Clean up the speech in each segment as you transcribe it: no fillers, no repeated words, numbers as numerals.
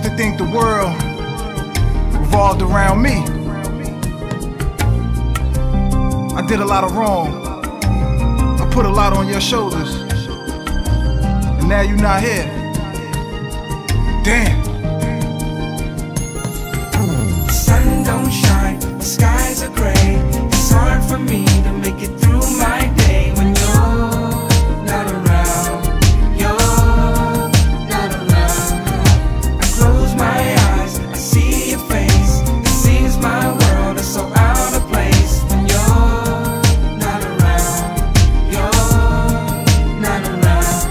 to think the world revolved around me. I did a lot of wrong. I put a lot on your shoulders, and now you're not here. Damn. The sun don't shine, the skies are gray. It's hard for me to make it through my day when you're not around. You're not around. I close my eyes, I see your face. It seems my world is so out of place when you're not around. You're not around.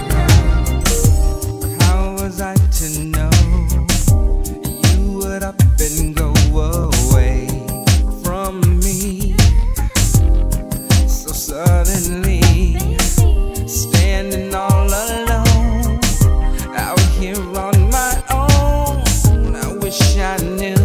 How was I to know you would up and go away from me so suddenly? Standing all alone out here on my own. I wish I knew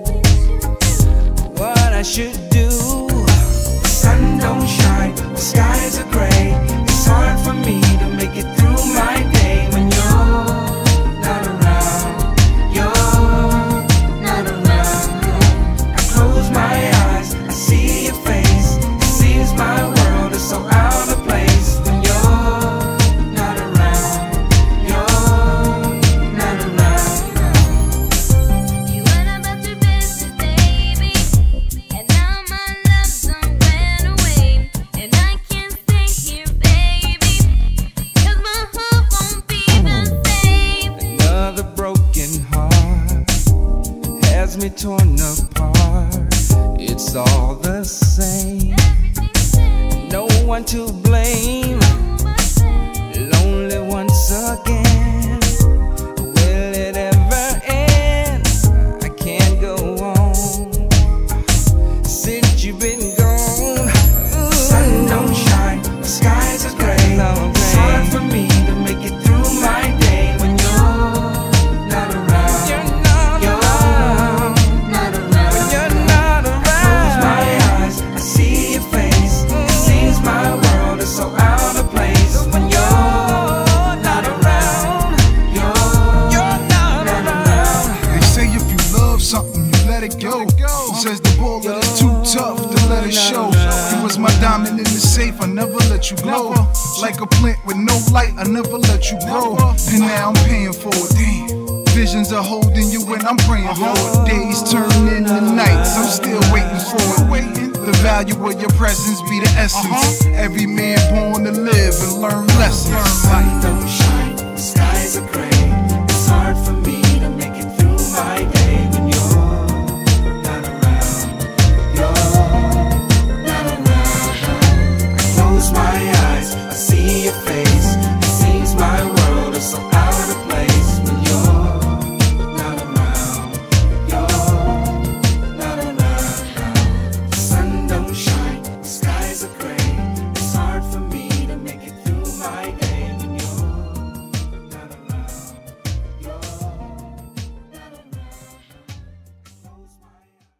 what I should do. The sun don't shine, the skies are gray. It's hard for me to make it through my day when you're not around. You're not around. I close my eyes, I see your face. It seems my world is so out of place when you're not around. You're not around. You went about your business, baby, and now my love done went away, and I can't stay here, baby, 'cause my heart won't be the same. Another broken heart has me torn apart. It's all the same. Everything's changed, No one to blame. Lonely once again. Will it ever end? I can't go on since you've been gone. The sun don't shine, the skies are gray. It's hard for me to make it through my day when you're not around. You're not around. Not around. You're not around. Close my eyes, I see your face. It seems my world is so out of place when you're not around. You're not around. They say if you love something, you let it go. Who says the bullet is too tough to let it show? You was my diamond in the safe, I never let you glow. Like a plant with no light, I never let you grow. And now I'm paying for it, damn. Visions are holding you and I'm praying for it. Days turn into nights, I'm still waiting for it. The value of your presence be the essence. Every man born to live and learn lessons. Sun don't shine, the skies are gray.